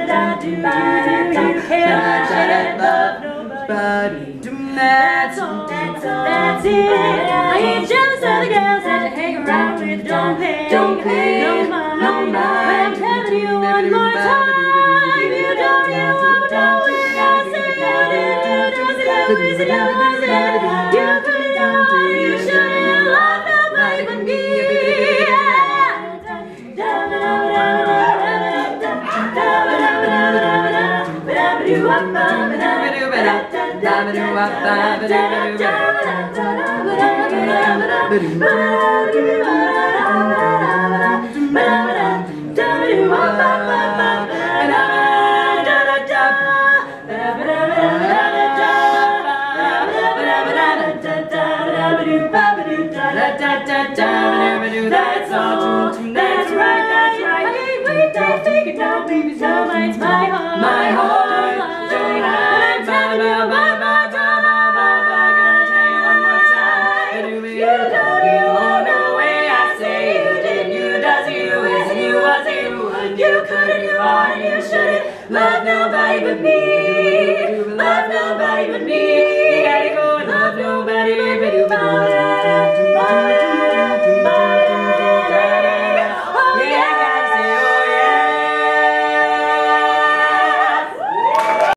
That's it. I ain't jealous of the girls that you hang around with. Don't pay no mind. But I'm telling you one more time, you don't know what I say. You could have done, you shouldn't love nobody but me. That's all, that's right, that's right. Hey, wait, don't think it, don't leave it, so it's my heart, my heart. Don't lie, I'm telling you, bye, bye, bye, bye, bye, bye. Gonna tell you one more time. You don't, you won't know way I say you did, you does, you is, and you was, you would. You couldn't, you are, and you shouldn't love nobody but me. Love nobody but me. You gotta go and love nobody but me.